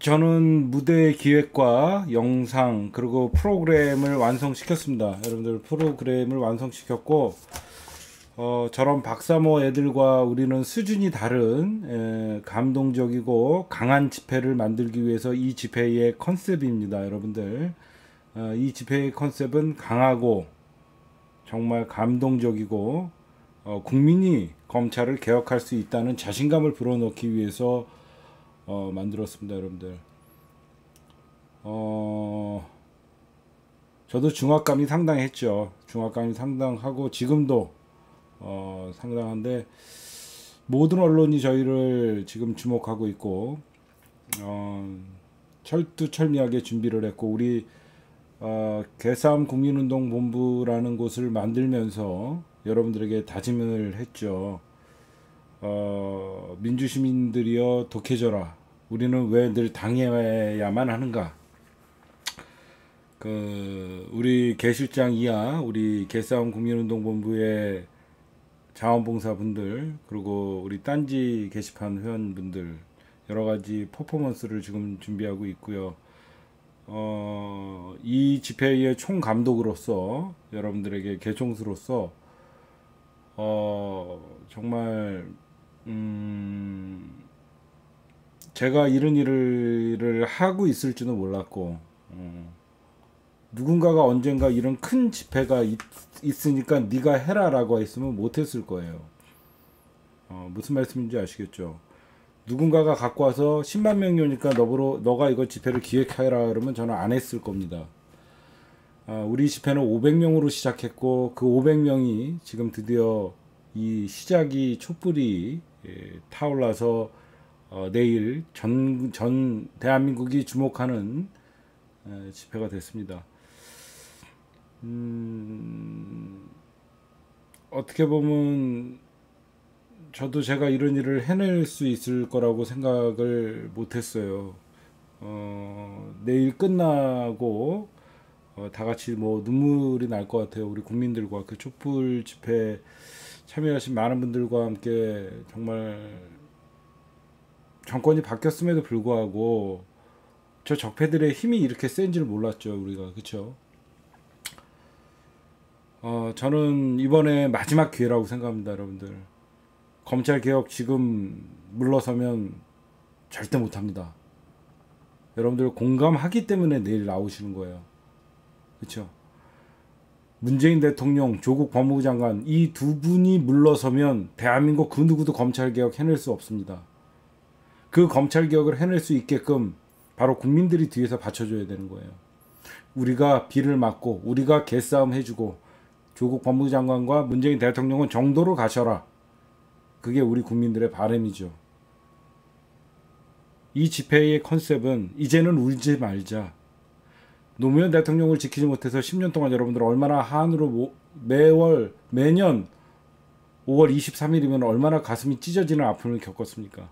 저는 무대 기획과 영상 그리고 프로그램을 완성시켰습니다. 여러분들 프로그램을 완성시켰고 저런 박사모 애들과 우리는 수준이 다른 감동적이고 강한 집회를 만들기 위해서 이 집회의 컨셉입니다. 여러분들 이 집회의 컨셉은 강하고 정말 감동적이고 국민이 검찰을 개혁할 수 있다는 자신감을 불어넣기 위해서 만들었습니다. 여러분들 저도 중압감이 상당했죠. 중압감이 상당하고 지금도 상당한데 모든 언론이 저희를 지금 주목하고 있고 철두철미하게 준비를 했고 우리 개싸움 국민운동본부라는 곳을 만들면서 여러분들에게 다짐을 했죠. 민주시민들이여 독해져라. 우리는 왜 늘 당해야만 하는가? 우리 개실장 이하 우리 개싸움 국민운동본부의 자원봉사분들 그리고 우리 딴지 게시판 회원분들 여러가지 퍼포먼스를 지금 준비하고 있고요. 이 집회의 총감독으로서 여러분들에게 개총수로서 정말 제가 이런 일을 하고 있을지는 몰랐고 누군가가 언젠가 이런 큰 집회가 있으니까 네가 해라 라고 했으면 못했을 거예요. 무슨 말씀인지 아시겠죠? 누군가가 갖고 와서 10만 명이 오니까 너가 이거 집회를 기획하라 그러면 저는 안 했을 겁니다. 우리 집회는 500명으로 시작했고 그 500명이 지금 드디어 이 시작이 촛불이 타올라서 내일 전 대한민국이 주목하는 집회가 됐습니다. 어떻게 보면 저도 제가 이런 일을 해낼 수 있을 거라고 생각을 못했어요. 내일 끝나고 다 같이 뭐 눈물이 날 것 같아요. 우리 국민들과 그 촛불 집회 참여하신 많은 분들과 함께 정말 정권이 바뀌었음에도 불구하고 저 적폐들의 힘이 이렇게 센 줄 몰랐죠. 우리가 그쵸? 저는 이번에 마지막 기회라고 생각합니다. 여러분들 검찰개혁 지금 물러서면 절대 못합니다. 여러분들 공감하기 때문에 내일 나오시는 거예요. 그렇죠? 문재인 대통령, 조국 법무부 장관 이 두 분이 물러서면 대한민국 그 누구도 검찰개혁 해낼 수 없습니다. 그 검찰개혁을 해낼 수 있게끔 바로 국민들이 뒤에서 받쳐줘야 되는 거예요. 우리가 비를 맞고 우리가 개싸움 해주고 조국 법무부 장관과 문재인 대통령은 정도로 가셔라. 그게 우리 국민들의 바람이죠. 이 집회의 컨셉은 이제는 울지 말자. 노무현 대통령을 지키지 못해서 10년 동안 여러분들 얼마나 한으로 매년 5월 23일이면 얼마나 가슴이 찢어지는 아픔을 겪었습니까?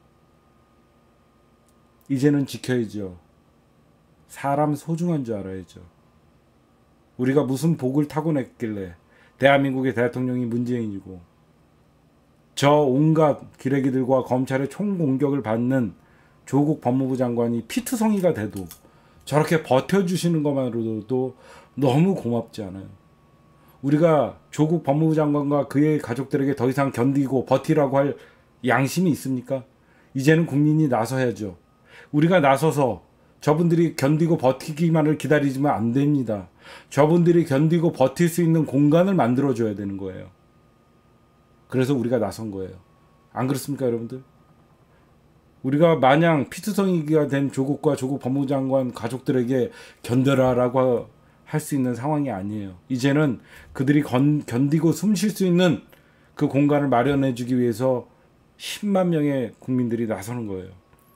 이제는 지켜야죠. 사람 소중한 줄 알아야죠. 우리가 무슨 복을 타고냈길래 대한민국의 대통령이 문재인이고 저 온갖 기레기들과 검찰의 총공격을 받는 조국 법무부 장관이 피투성이가 돼도 저렇게 버텨주시는 것만으로도 너무 고맙지 않아요. 우리가 조국 법무부 장관과 그의 가족들에게 더 이상 견디고 버티라고 할 양심이 있습니까? 이제는 국민이 나서야죠. 우리가 나서서 저분들이 견디고 버티기만을 기다리지만 안 됩니다. 저분들이 견디고 버틸 수 있는 공간을 만들어줘야 되는 거예요. 그래서 우리가 나선 거예요. 안 그렇습니까, 여러분들? 우리가 마냥 피투성이가 된 조국과 조국 법무부 장관 가족들에게 견뎌라라고 할 수 있는 상황이 아니에요. 이제는 그들이 견디고 숨 쉴 수 있는 그 공간을 마련해 주기 위해서 10만 명의 국민들이 나서는 거예요.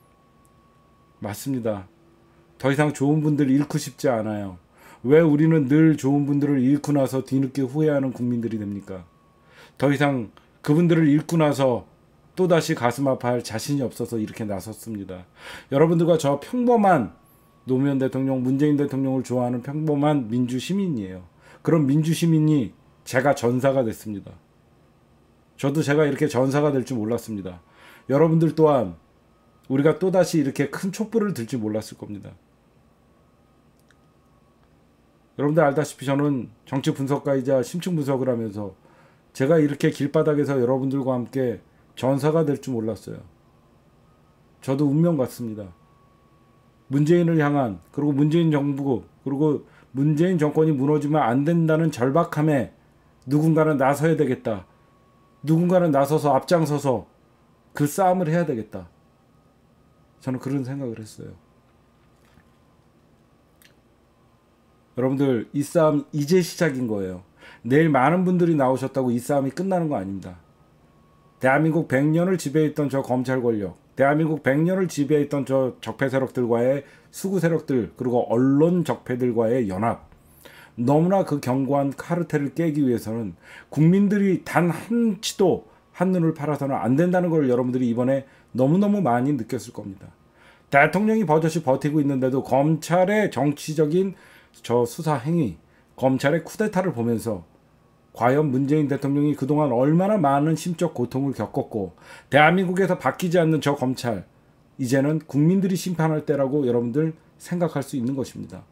맞습니다. 더 이상 좋은 분들 잃고 싶지 않아요. 왜 우리는 늘 좋은 분들을 잃고 나서 뒤늦게 후회하는 국민들이 됩니까? 더 이상 그분들을 잃고 나서 또다시 가슴 아파할 자신이 없어서 이렇게 나섰습니다. 여러분들과 저 평범한 노무현 대통령, 문재인 대통령을 좋아하는 평범한 민주시민이에요. 그런 민주시민이 제가 전사가 됐습니다. 저도 제가 이렇게 전사가 될 줄 몰랐습니다. 여러분들 또한 우리가 또다시 이렇게 큰 촛불을 들지 몰랐을 겁니다. 여러분들 알다시피 저는 정치 분석가이자 심층 분석을 하면서 제가 이렇게 길바닥에서 여러분들과 함께 전사가 될 줄 몰랐어요. 저도 운명 같습니다. 문재인을 향한, 그리고 문재인 정부, 그리고 문재인 정권이 무너지면 안 된다는 절박함에 누군가는 나서야 되겠다. 누군가는 나서서 앞장서서 그 싸움을 해야 되겠다. 저는 그런 생각을 했어요. 여러분들, 이 싸움 이제 시작인 거예요. 내일 많은 분들이 나오셨다고 이 싸움이 끝나는 거 아닙니다. 대한민국 100년을 지배했던 저 검찰 권력, 대한민국 100년을 지배했던 저 적폐 세력들과의 수구 세력들, 그리고 언론 적폐들과의 연합, 너무나 그 견고한 카르텔을 깨기 위해서는 국민들이 단 한치도 한눈을 팔아서는 안 된다는 걸 여러분들이 이번에 너무너무 많이 느꼈을 겁니다. 대통령이 버젓이 버티고 있는데도 검찰의 정치적인 저 수사 행위, 검찰의 쿠데타를 보면서 과연 문재인 대통령이 그동안 얼마나 많은 심적 고통을 겪었고, 대한민국에서 바뀌지 않는 저 검찰, 이제는 국민들이 심판할 때라고 여러분들 생각할 수 있는 것입니다.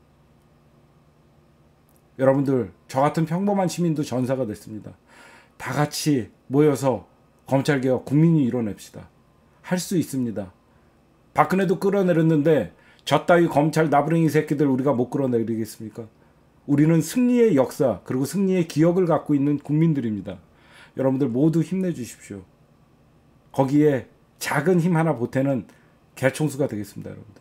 여러분들, 저 같은 평범한 시민도 전사가 됐습니다. 다 같이 모여서 검찰개혁 국민이 이뤄냅시다. 할 수 있습니다. 박근혜도 끌어내렸는데 저 따위 검찰 나부랭이 새끼들 우리가 못 끌어내리겠습니까? 우리는 승리의 역사, 그리고 승리의 기억을 갖고 있는 국민들입니다. 여러분들 모두 힘내주십시오. 거기에 작은 힘 하나 보태는 개총수가 되겠습니다. 여러분들.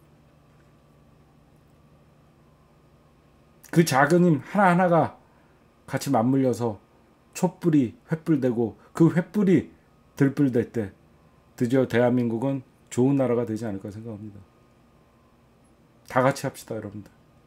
그 작은 힘 하나하나가 같이 맞물려서 촛불이 횃불되고, 그 횃불이 들불될 때 드디어 대한민국은 좋은 나라가 되지 않을까 생각합니다. 다 같이 합시다, 여러분들.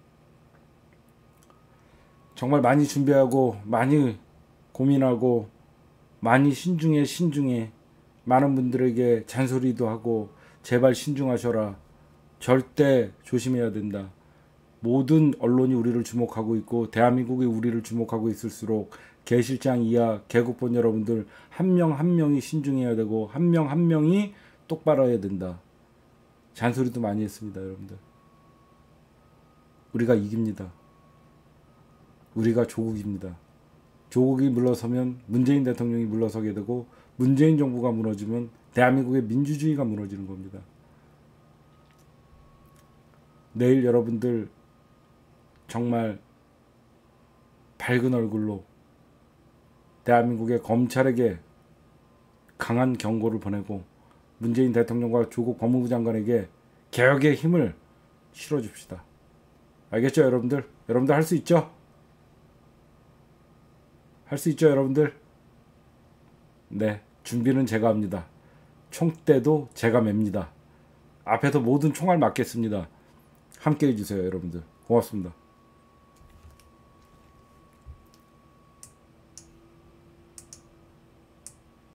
정말 많이 준비하고, 많이 고민하고, 많이 신중해 많은 분들에게 잔소리도 하고, 제발 신중하셔라, 절대 조심해야 된다. 모든 언론이 우리를 주목하고 있고, 대한민국이 우리를 주목하고 있을수록 개실장 이하 개국본 여러분들 한 명 한 명이 신중해야 되고, 한 명 한 명이 똑바로 해야 된다. 잔소리도 많이 했습니다. 여러분들, 우리가 이깁니다. 우리가 조국입니다. 조국이 물러서면 문재인 대통령이 물러서게 되고, 문재인 정부가 무너지면 대한민국의 민주주의가 무너지는 겁니다. 내일 여러분들 정말 밝은 얼굴로 대한민국의 검찰에게 강한 경고를 보내고, 문재인 대통령과 조국 법무부 장관에게 개혁의 힘을 실어줍시다. 알겠죠, 여러분들? 여러분들 할 수 있죠? 할 수 있죠, 여러분들? 네, 준비는 제가 합니다. 총대도 제가 맵니다. 앞에서 모든 총알 맞겠습니다. 함께 해주세요, 여러분들. 고맙습니다.